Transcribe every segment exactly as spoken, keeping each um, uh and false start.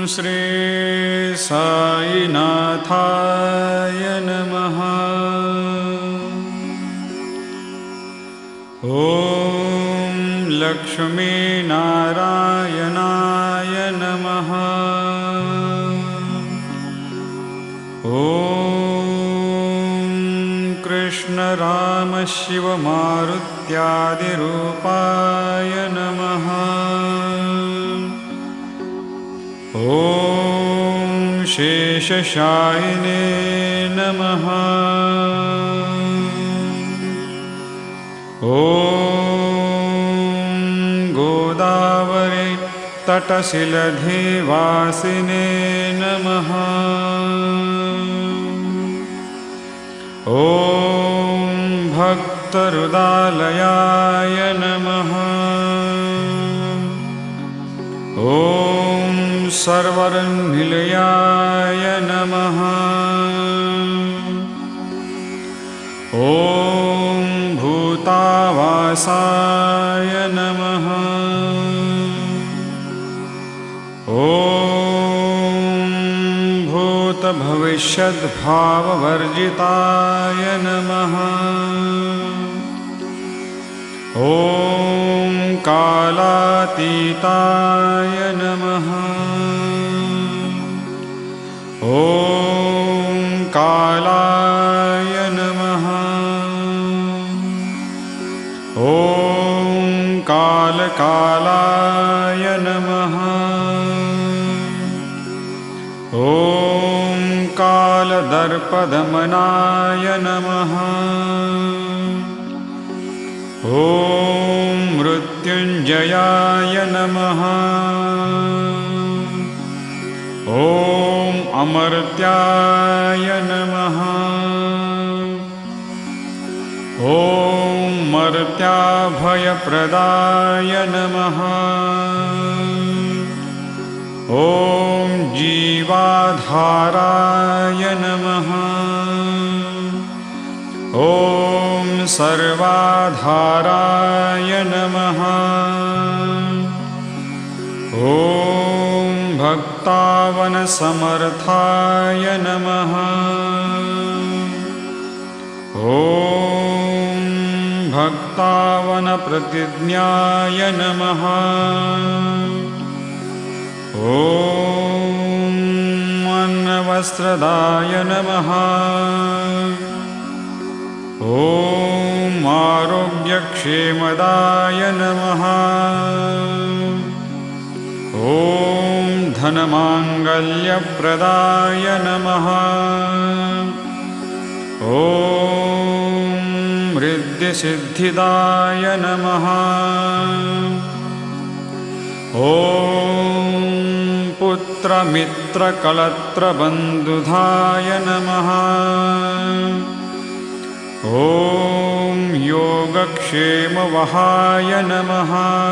श्री साईनाथाय नमः। ॐ लक्ष्मीनारायणाय नमः। ॐ कृष्ण राम शिव मारुत्यादिरूपाय नमः। ॐ शेषशायिने नमः। ॐ गोदावरी तटशिलधिवासिने नमः। ॐ भक्तहृदालयाय नमः। ॐ सर्वरनिलयाय नमः। ॐ भूतावासाय नमः। ॐ भूतभविष्यद्भाववर्जिताय नमः। ॐ कालातीताय नमः। ॐ कालाय नमः। ॐ कालकालाय नमः। ॐ कालदर्पदमनाय नमः। ॐ मृत्युञ्जयाय नमः। ॐ अमर्त्याय नमः। ॐ मर्त्याभयप्रदाय नमः। ॐ जीवाधाराय नमः। ॐ सर्वाधाराय नमः। ॐ भक्तावनसमर्थाय नमः। ॐ भक्तावनप्रतिज्ञाय नमः। ॐ अन्नवस्त्रदाय नमः। ॐ आरोग्यक्षेमदाय नमः। ॐ धनमाङ्गल्यप्रदाय नमः। ॐ रिद्धिसिद्धिदाय नमः। ॐ पुत्रमित्रकलत्रबन्धुधाय नमः। ॐ योगक्षेमवहाय नमः।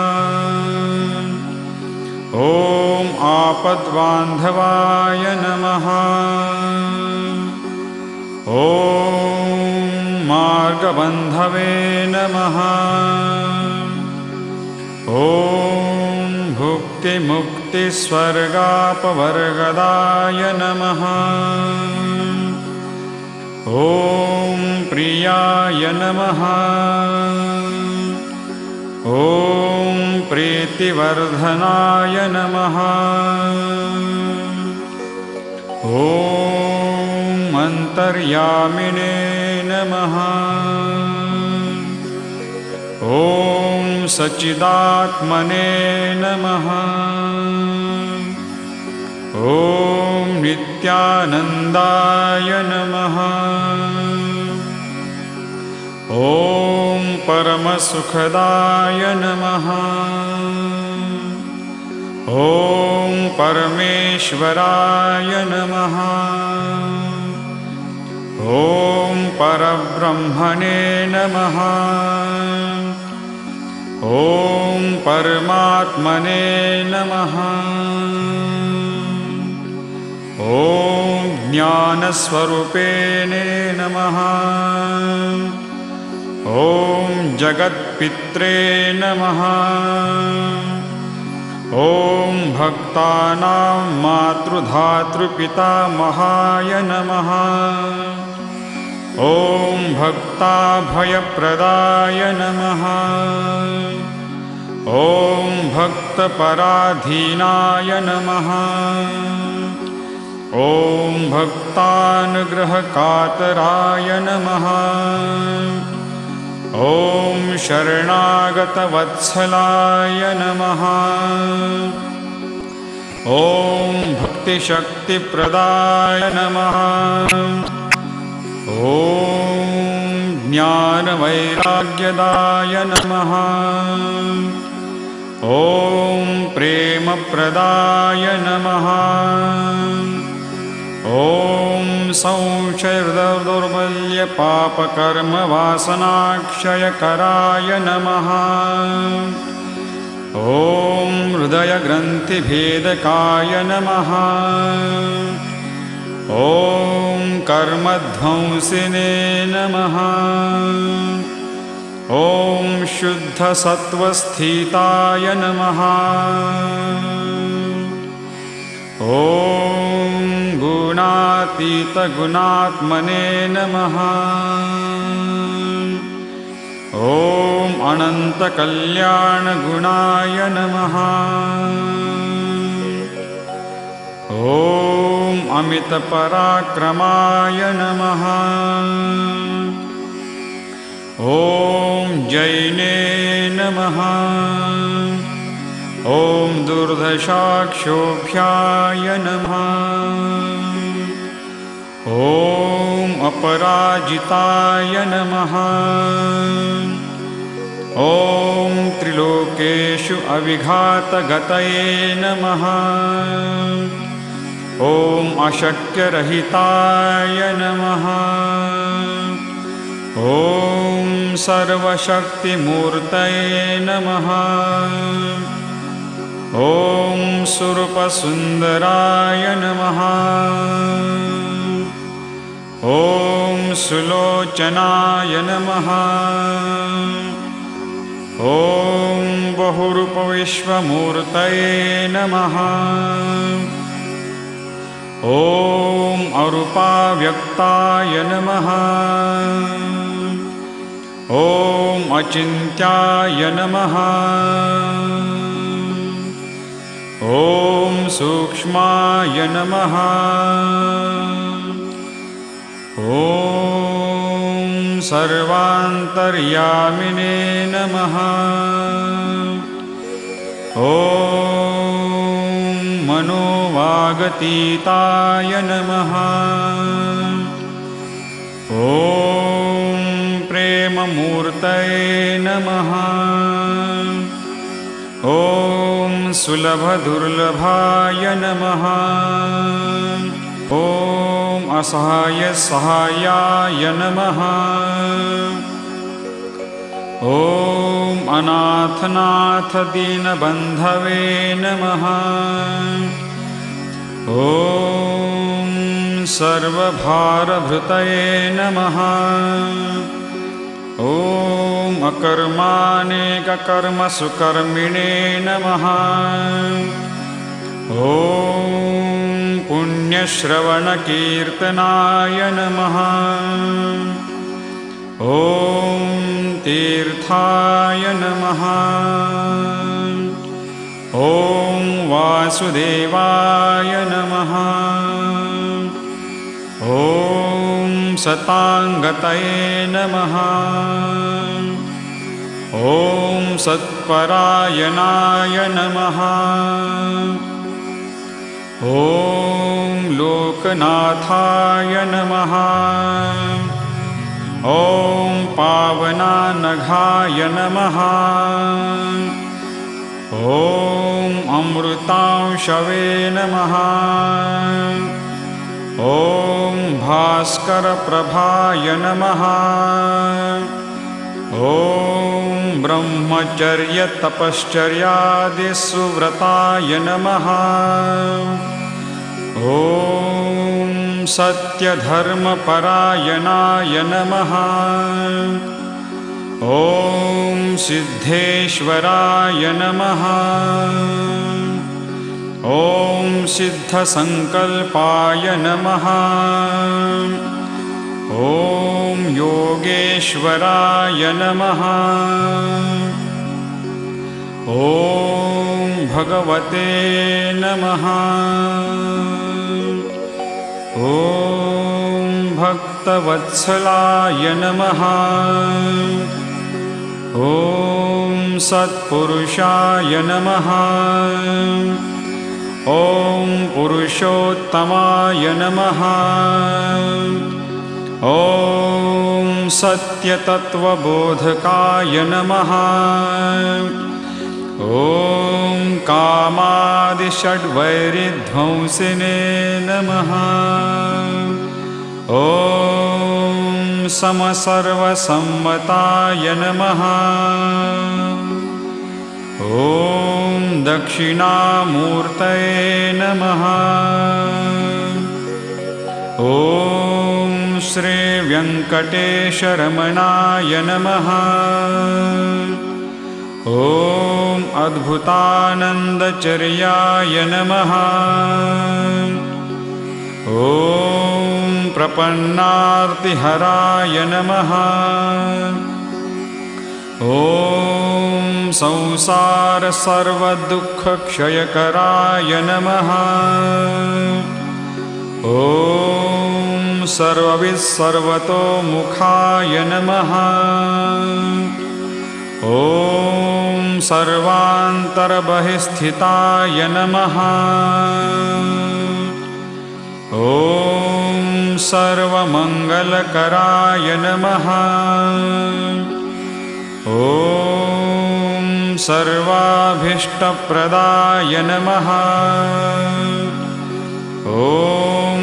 ॐ आपद्बान्धवाय नमः। ॐ मार्गबन्धवे नमः। ॐ भुक्तिमुक्तिस्वर्गापवर्गदाय नमः। ॐ प्रियाय नमः। ॐ प्रीतिवर्धनाय नमः। ॐ अन्तर्यामिने नमः। ॐ सच्चिदात्मने नमः। ॐ नित्यानन्दाय नमः। ॐ परमसुखदाय नमः। ॐ परमेश्वराय नमः। ॐ परब्रह्मणे नमः। ॐ परमात्मने नमः। ॐ ज्ञानस्वरूपिणे नमः। ॐ जगत्पित्रे नमः। ॐ भक्तानां मातृधातृपितामहाय नमः। ॐ भक्ताभयप्रदाय नमः। ॐ भक्तपराधीनाय नमः। ॐ भक्तानुग्रहकातराय नमः। ॐ शरणागतवत्सलाय नमः। ॐ भक्तिशक्तिप्रदाय नमः। ॐ ज्ञानवैराग्यदाय नमः। ॐ प्रेमप्रदाय नमः। ॐ संशयदुर्बल्यपापकर्मवासनाक्षयकराय नमः। ॐ हृदयग्रन्थिभेदकाय नमः। ॐ कर्मध्वंसिने नमः। ॐ शुद्धसत्त्वस्थिताय नमः। ॐ गुणातीतगुणात्मने नमः। ॐ अनन्तकल्याणगुणाय नमः। ॐ अमितपराक्रमाय नमः। ॐ जैने नमः। ॐ दुर्धशाक्षोभ्याय नमः। ॐ अपराजिताय नमः। ॐ त्रिलोकेषु अविघातगतये नमः। ॐ अशक्यरहिताय नमः। ॐ सर्वशक्तिमूर्तये नमः। ॐ सुरूपसुन्दराय नमः। ॐ सुलोचनाय नमः। ॐ बहुरूपविश्वमूर्तये नमः। ॐ अरूपाव्यक्ताय नमः। ॐ अचिन्त्याय नमः। ॐ सूक्ष्माय नमः। ॐ सर्वान्तर्यामिने नमः। ॐ मनोवागतीताय नमः। ॐ प्रेममूर्तये नमः। ॐ सुलभदुर्लभाय नमः। ॐ असहायसहायाय नमः। ॐ अनाथनाथदीनबन्धवे नमः। ॐ सर्वभारभृतये नमः। ॐ अकर्मानेककर्मसुकर्मिणे नमः। ॐ पुण्यश्रवणकीर्तनाय नमः। ॐ तीर्थाय नमः। ॐ वासुदेवाय नमः। ॐ सताङ्गतये नमः। ॐ सत्परायणाय नमः। ॐ लोकनाथाय नमः। ॐ पावनानघाय नमः। ॐ अमृतांशवे नमः। ॐ भास्करप्रभाय नमः। ॐ ब्रह्मचर्यतपश्चर्यादिसुव्रताय नमः। ॐ सत्यधर्मपरायणाय नमः। ॐ सिद्धेश्वराय नमः। ॐ सिद्धसङ्कल्पाय नमः। ॐ योगेश्वराय नमः। ॐ भगवते नमः। ॐ भक्तवत्सलाय नमः। ॐ सत्पुरुषाय नमः। ॐ पुरुषोत्तमाय नमः। ॐ सत्यतत्त्वबोधकाय नमः। ॐ कामादिषड्वैरिध्वंसिने नमः। ॐ समसर्वसम्मताय नमः। ॐ दक्षिणामूर्तये नमः। ॐ श्रीवेङ्कटेशरमणाय नमः। ॐ अद्भुतानन्दचर्याय नमः। ॐ प्रपन्नार्तिहराय नमः। ॐ संसारसर्वदुःखक्षयकराय नमः। ॐ सर्ववित्सर्वतोमुखाय नमः। ॐ सर्वान्तर्बहिस्थिताय नमः। ॐ सर्वमङ्गलकराय नमः। ॐ सर्वाभीष्टप्रदाय नमः। ॐ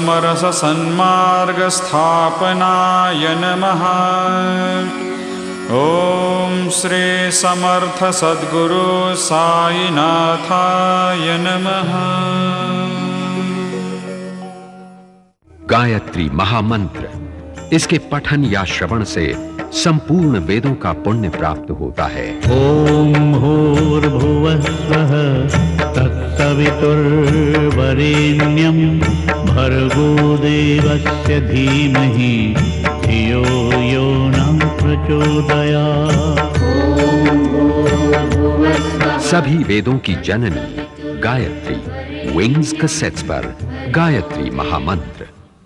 समरससन्मार्गस्थापनाय नमः। ॐ श्री समर्थ सद्गुरु साईनाथाय नमः। गायत्री महामंत्र, इसके पठन या श्रवण से संपूर्ण वेदों का पुण्य प्राप्त होता है। ओम भूर्भुवः स्वः तत्सवितुर्वरेण्यं भर्गो देवस्य धीमहि धियो यो न प्रचोदयात्। सभी वेदों की जननी गायत्री विंग्स कैसेट्स पर गायत्री महामंत्र।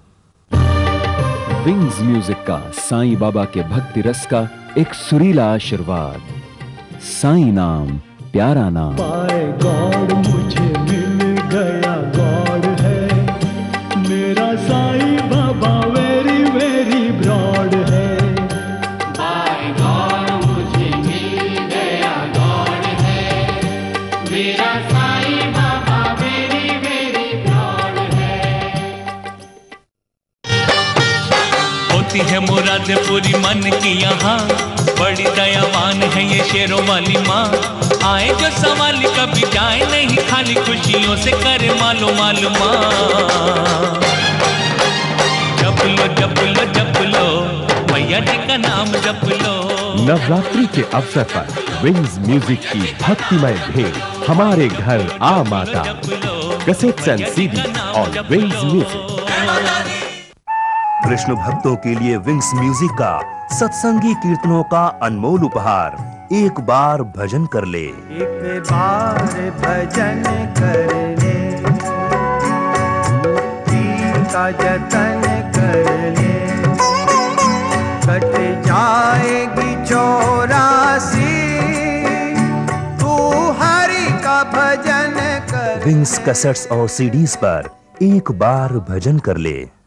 विंग्स म्यूजिक का साईं बाबा के भक्ति रस का एक सुरीला आशीर्वाद। साईं नाम प्यारा नाम। बाय गॉड मुझे मिल गया गॉड है मेरा Sai Baba, very very broad है। बाय गॉड मुझे मिल गया गॉड है मेरा Sai Baba, very very broad है। होती है मुराद पूरी मन की यहाँ, बड़ी दयावान है ये शेरों वाली माँ। आए जो सवाली कभी जाए नहीं खाली, खुशियों से करे मालो मालू माँ। जप लो जप लो जप लो मैया जी का नाम जप लो। नवरात्रि के अवसर पर विंग्स म्यूजिक की भक्तिमय भेंट हमारे घर आ माता। कैसेट्स एंड सीडी और विंग्स म्यूजिक। कृष्ण भक्तों के लिए विंग्स म्यूजिक का सत्संगी कीर्तनों का अनमोल उपहार। एक बार भजन कर ले। एक बार भजन कर ले, मुक्ति का जतन कर ले, कट जाएगी चौरासी, तू हरि का भजन कर। विंग्स कैसेट्स और सीडीज पर एक बार भजन कर ले।